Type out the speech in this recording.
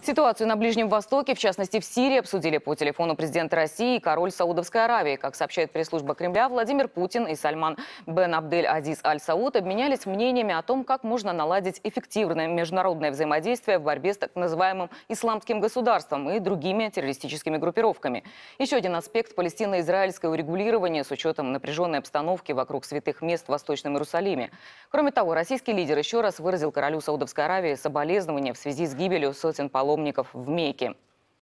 Ситуацию на Ближнем Востоке, в частности в Сирии, обсудили по телефону президент России и король Саудовской Аравии. Как сообщает пресс-служба Кремля, Владимир Путин и Сальман бен Абдель-Азиз Аль-Сауд обменялись мнениями о том, как можно наладить эффективное международное взаимодействие в борьбе с так называемым исламским государством и другими террористическими группировками. Еще один аспект палестино-израильского урегулирования с учетом напряженной обстановки вокруг святых мест в Восточном Иерусалиме. Кроме того, российский лидер еще раз выразил королю Саудовской Аравии соболезнования в связи с гибелью сотен паломников в Мекке.